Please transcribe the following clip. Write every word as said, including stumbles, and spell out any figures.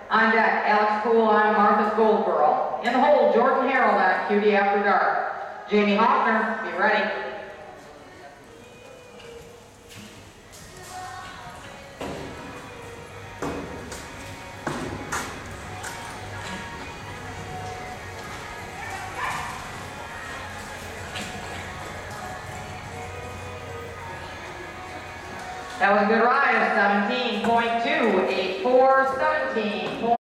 On deck, Alex Poole on Martha's Gold Girl. In the hold, Jordan Harold on Cutie After Dark. Jamie Hoffner, be ready. That was a good ride of seventeen point two eight four, seventeen.